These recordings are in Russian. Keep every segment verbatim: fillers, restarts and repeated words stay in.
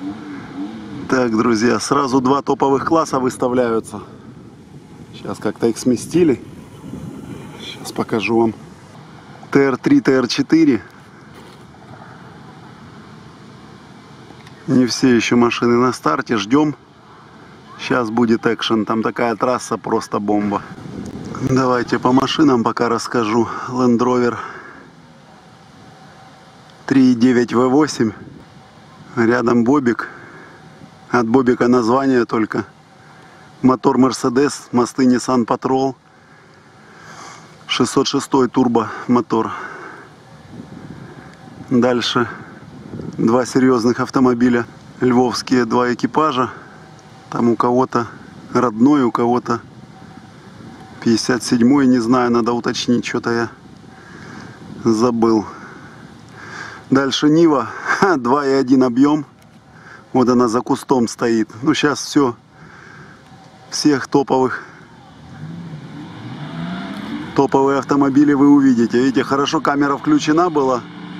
Так, друзья, сразу два топовых класса выставляются. Сейчас как-то их сместили. Сейчас покажу вам. Тэ эр три, Тэ эр четыре. Не все еще машины на старте. Ждем. Сейчас будет экшен. Там такая трасса, просто бомба. Давайте по машинам пока расскажу. Land Rover три и девять вэ восемь. Рядом Бобик. От Бобика название только. Мотор Mercedes, мосты Nissan Patrol. шестьсот шестой турбо мотор. Дальше два серьезных автомобиля. Львовские два экипажа. Там у кого-то родной, у кого-то пятьдесят седьмой. Не знаю, надо уточнить. Что-то я забыл. Дальше Нива. два и один объем. Вот она за кустом стоит. Ну, сейчас все. Всех топовых. Топовые автомобили вы увидите. Видите, хорошо камера включена была.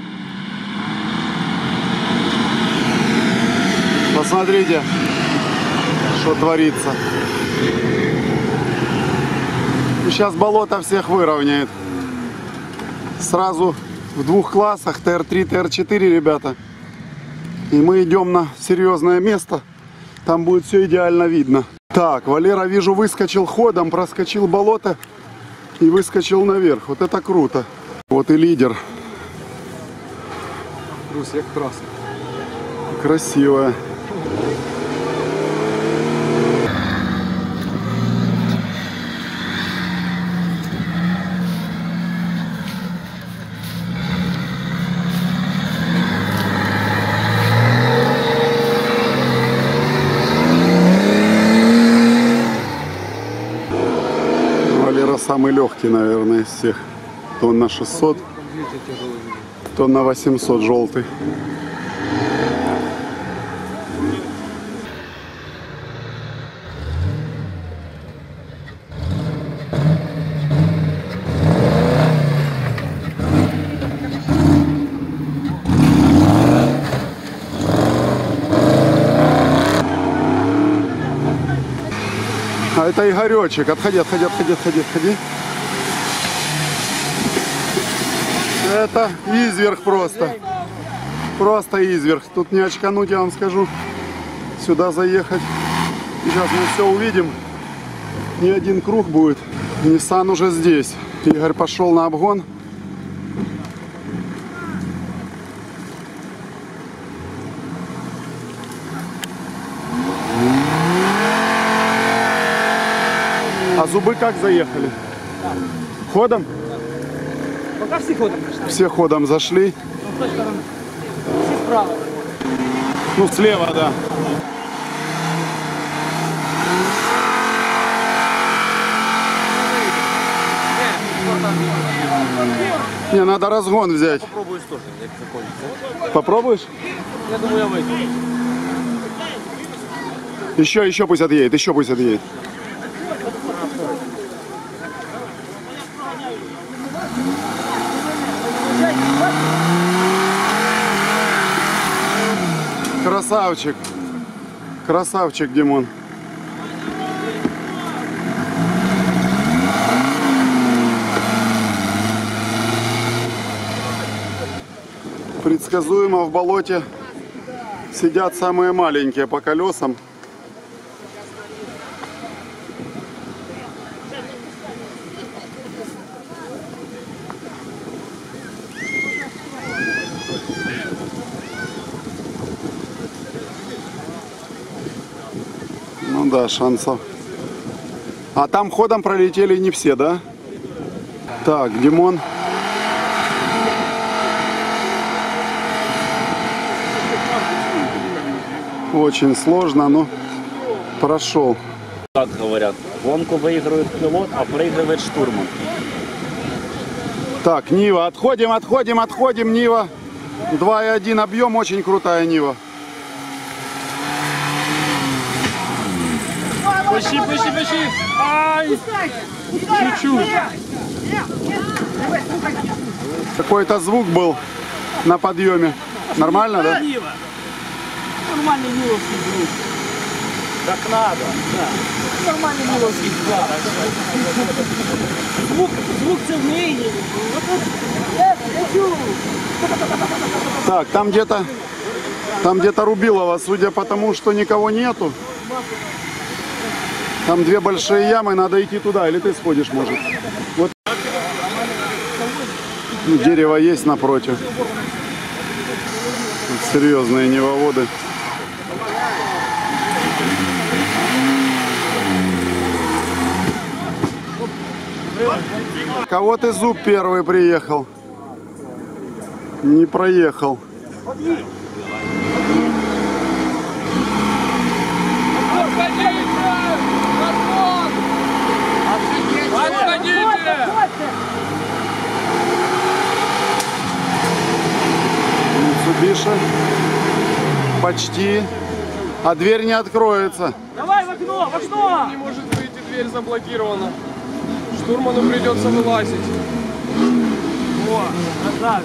Посмотрите, что творится. Сейчас болото всех выровняет. Сразу в двух классах. Тэ эр три, Тэ эр четыре, ребята. И мы идем на серьезное место. Там будет все идеально видно. Так, Валера, вижу, выскочил ходом, проскочил болото и выскочил наверх. Вот это круто. Вот и лидер. Друзья, красиво. Красивая. Самый легкий, наверное, из всех. Тон на шестьсот, тон на восемьсот желтый. А это Игоречек. Отходи, отходи, отходи, отходи, отходи. Это изверг просто. Просто изверг. Тут не очкануть, я вам скажу. Сюда заехать. Сейчас мы все увидим. Не один круг будет. Nissan уже здесь. Игорь пошел на обгон. А зубы как заехали? Да. Ходом? Да. Пока все ходом зашли. Все ходом зашли. Ну, с той стороны. Все справа. Ну, слева, да. Не, надо разгон взять. Попробуешь тоже, як закончится. Попробуешь? Я думаю, я выйду. Еще, еще пусть отъедет, еще пусть отъедет. Красавчик. Красавчик, Димон. Предсказуемо в болоте сидят самые маленькие по колесам. Ну да, шансов. А там ходом пролетели не все, да? Так, Димон. Очень сложно, но прошел. Так говорят, гонку выигрывает пилот, а проигрывает штурман. Так, Нива, отходим, отходим, отходим, Нива. два и один объем, очень крутая Нива. Пощи, пощи, пощи. Ай! Чуть-чуть. Какой-то звук был на подъеме. Нормально, да? Нормальный миловский друг. Так надо. Да. Нормальный миловский друг. Звук, звук сильнее. Так, там где-то там где-то Рубилово, судя по тому, что никого нету. Там две большие ямы, надо идти туда, или ты сходишь, может. Вот дерево есть напротив. Вот серьезные невоводы. Кого ты зуб первый приехал? Не проехал. Митсубиши. Почти. А дверь не откроется. Давай в окно, в окно! Не может выйти, дверь заблокирована. Штурману придется вылазить. О, назад.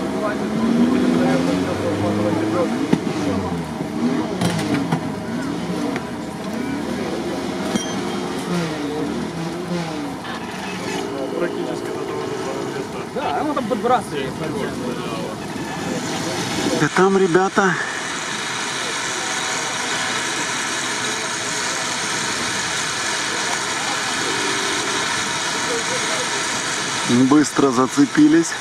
Да, оно там подбрасывает. Да там, ребята, быстро зацепились.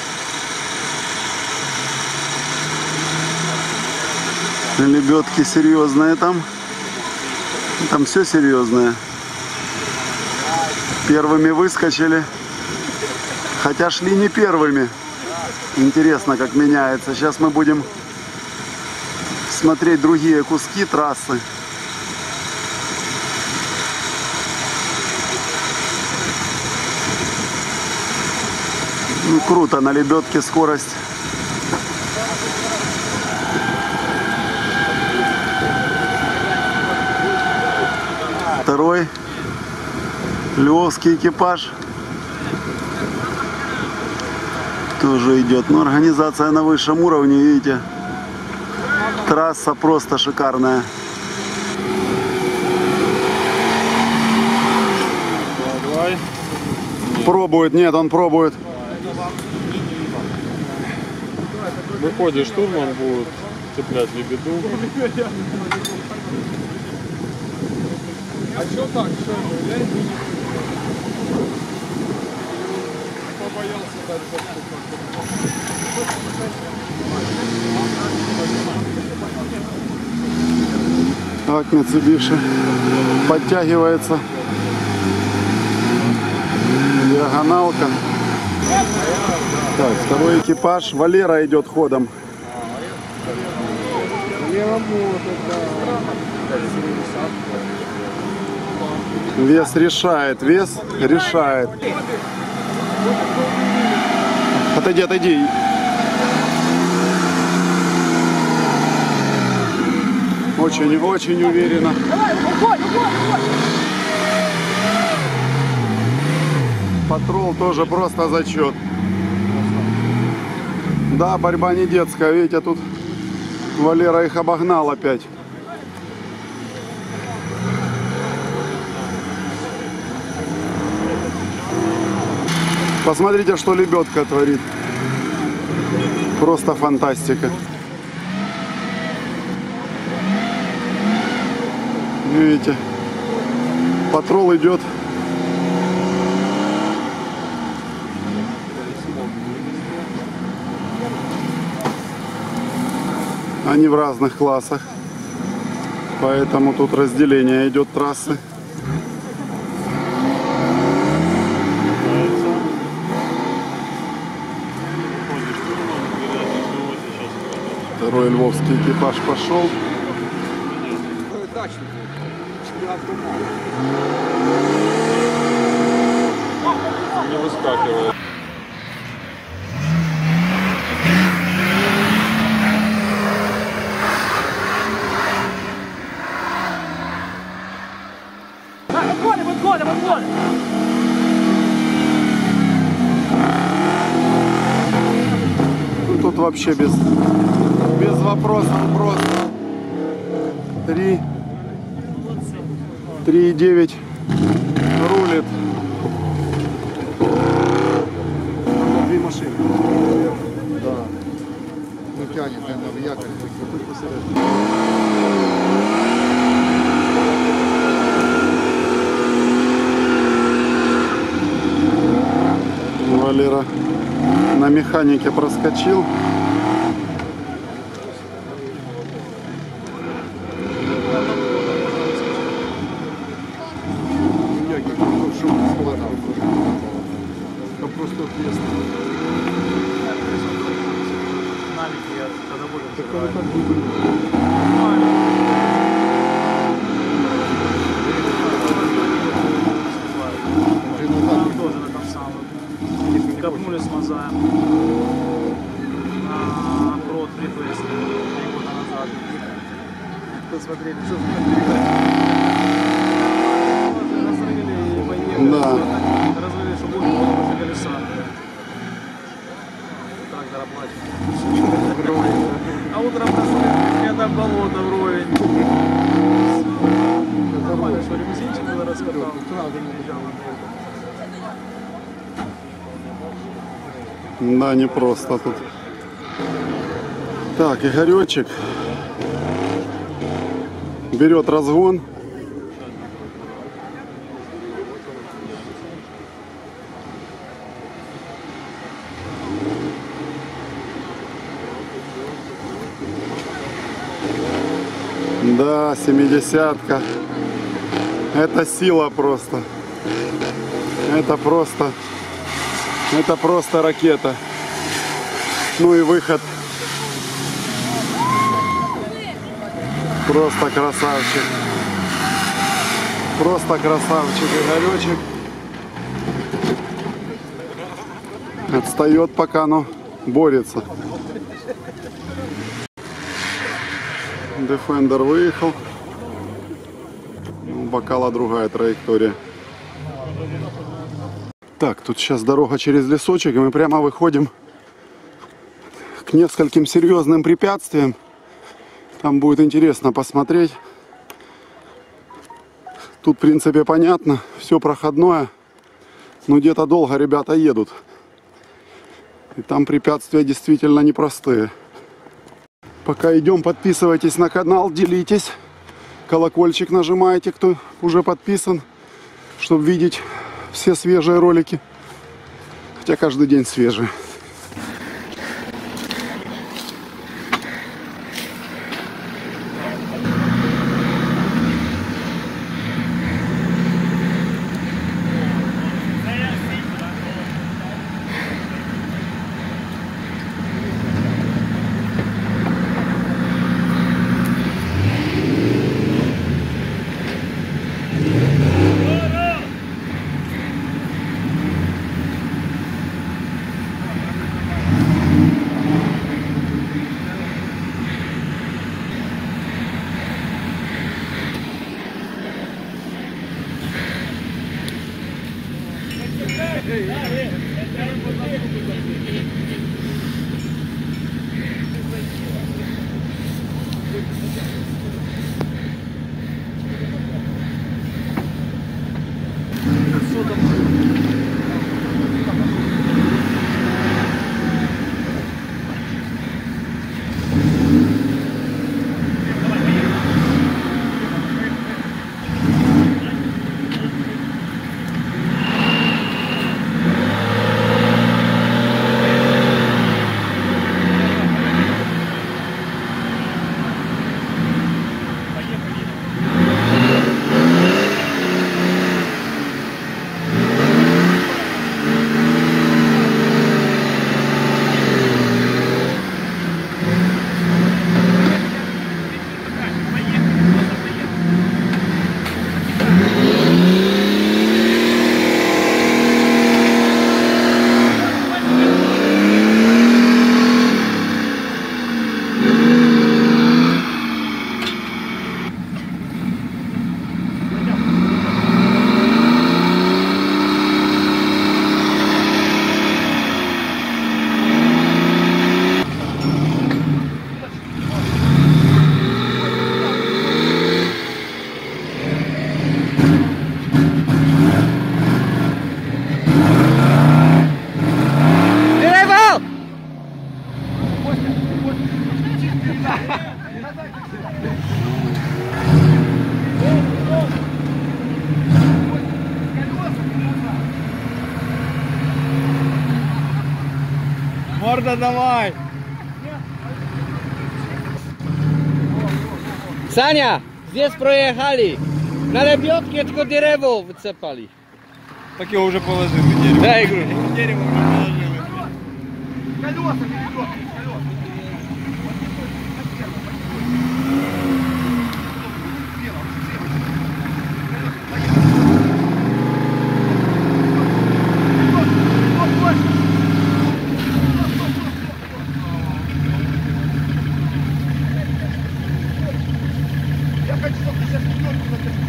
Лебедки серьезные там. Там все серьезное. Первыми выскочили. Хотя шли не первыми. Интересно, как меняется. Сейчас мы будем смотреть другие куски трассы. Ну, круто, на лебедке скорость. Второй львовский экипаж тоже идет. Но организация на высшем уровне, видите. Трасса просто шикарная. Давай. Пробует, нет, он пробует. Выходит, штурман будет цеплять лебеду. А что так? Что это? Побоялся дать подступать. Так, Mitsubishi подтягивается. Диагоналка. Так, второй экипаж. Валера идет ходом. Вес решает, вес решает. Отойди, отойди. Очень, очень уверенно. Патрол тоже просто зачет. Да, борьба не детская. Видите, тут Валера их обогнал опять. Посмотрите, что лебедка творит. Просто фантастика. Видите, патрол идет. Они в разных классах, поэтому тут разделение идет трассы. Второй львовский экипаж пошел. Не выскакивает. Подгоним, подгоним, подгоним. Ну, тут вообще без, без вопросов просто три. три и девять. Рулит. Две машины. Да. Ну тянет, наверное, в якорь. Валера на механике проскочил. Копнули с мозаем на прод припресс три года назад. Посмотрели, что разрыли и поехали. Да. Разрыли, что будет больше колеса. Трактор оплачен. А утром проснулись, это болото вровень. Нормально, что лимузинчик было раскатал. Да, не просто тут. Так, Игоречек берет разгон. Да, семидесятка. Это сила просто. Это просто. Это просто ракета. Ну и выход. Просто красавчик. Просто красавчик Игоречек. Отстает пока, но борется. Defender выехал. У бокала другая траектория. Так, тут сейчас дорога через лесочек, и мы прямо выходим к нескольким серьезным препятствиям. Там будет интересно посмотреть. Тут, в принципе, понятно, все проходное, но где-то долго ребята едут. И там препятствия действительно непростые. Пока идем, подписывайтесь на канал, делитесь. Колокольчик нажимайте, кто уже подписан, чтобы видеть все свежие ролики. Хотя каждый день свежие. Морда, давай! Sania, здесь проехали. На лебедке только дерево выцепали. Так его уже положили, дерево. Да, я говорю. Дерево уже положили. Колеса перед колеса. Я хочу, чтобы ты сейчас пятерку накатил.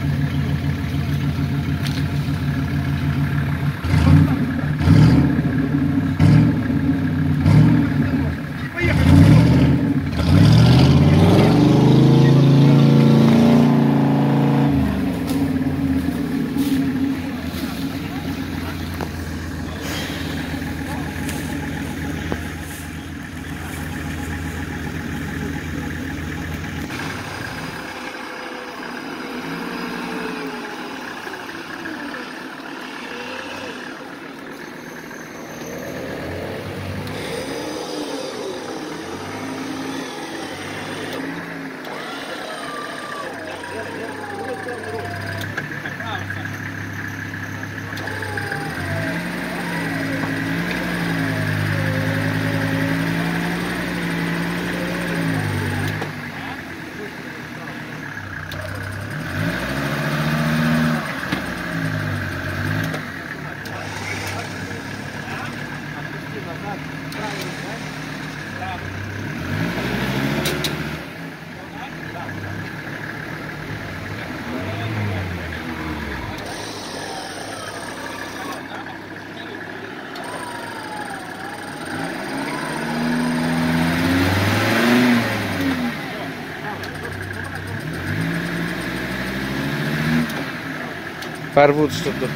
Порвут что-то.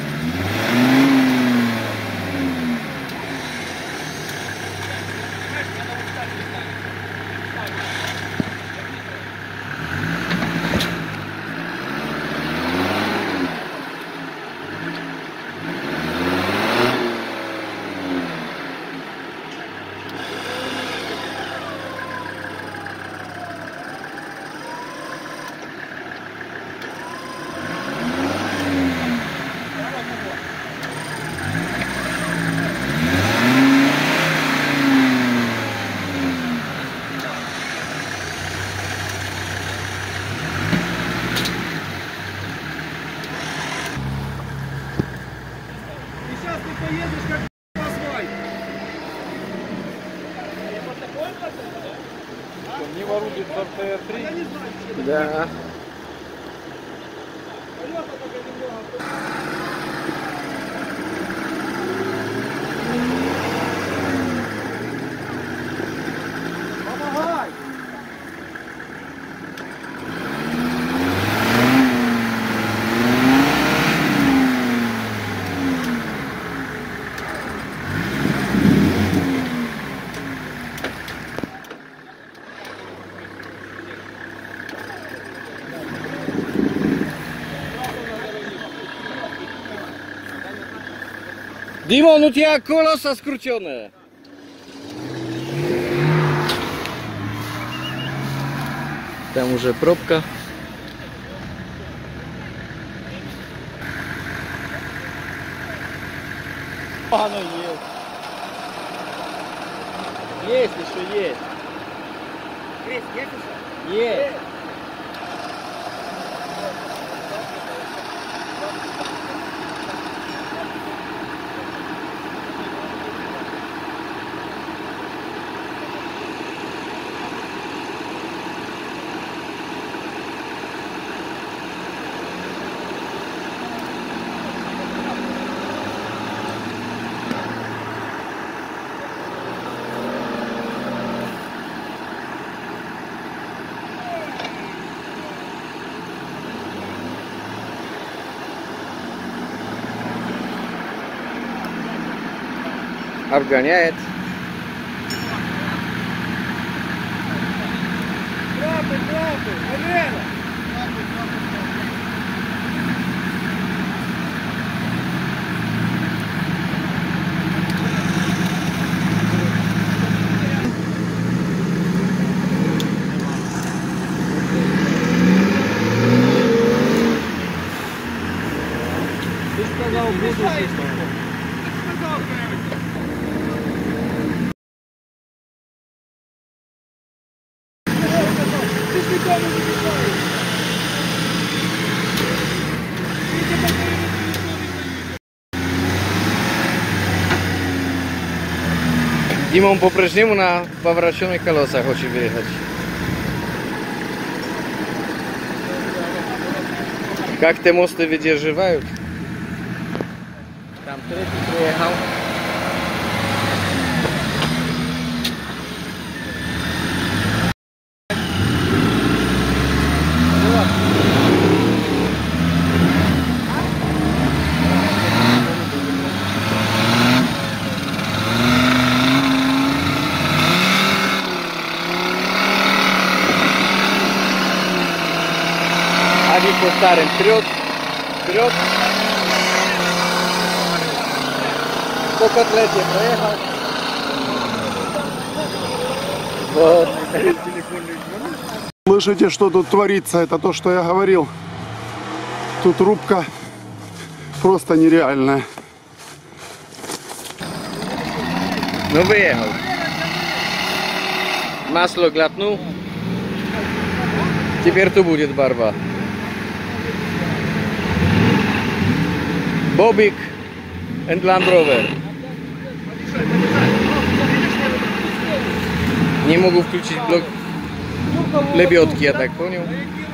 Сейчас ты поедешь как асфальт. Не ворует эр тэ эр три. Я не знаю, что это. Да. Колеса только немного. Помогай! Димон, у тебя колеса скрученные. Там уже пробка. Оно есть. Есть еще, есть. Крис, есть еще? Есть. Обгоняет. Правда, правда. Dimą po Breżniemu na powracanych kolosach chodzi wyjechać. Jak te mosty wydzierżywają? Tam trzeci przyjechał. Ani po starym wперед, wперед. Po kotlecie pojechał. Вот. Слышите, что тут творится? Это то, что я говорил. Тут рубка просто нереальная. No wyjechał. Masło glatnął. Теперь tu будет barwa. Bobik and Land Rover. Nie mogу включить блок лебедки, я так понял.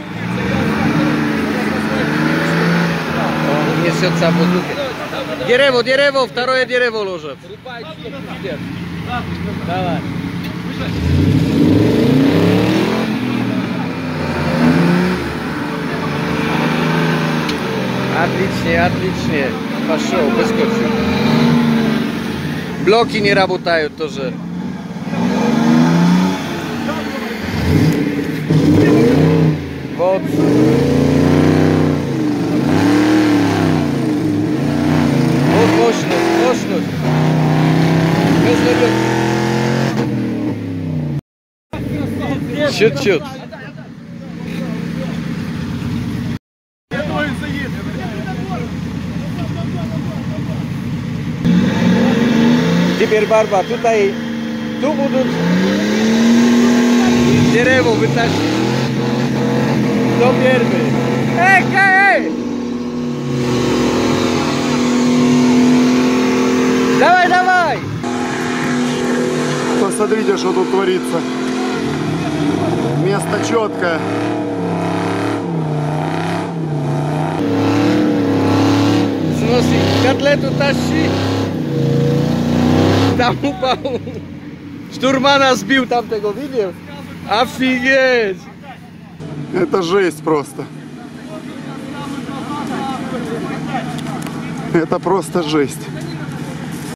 Он несется в воздухе. Дерево, дерево, второе дерево ложат. Давай. Отлично, отлично. Пошел, выскочил. Блоки не работают тоже. Вот. Вот мощность, мощность. Без лебедки. Чуть-чуть. Теперь барба, tutaj, tu будут дерево вытащить. Кто первый? Эй, эй! Давай, давай! Посмотрите, что тут творится. Место четкое. Сноси котлету, тащи. Tam upał. Штурмана сбил там tego, видел? Офигеть! Это жесть просто. Это просто жесть.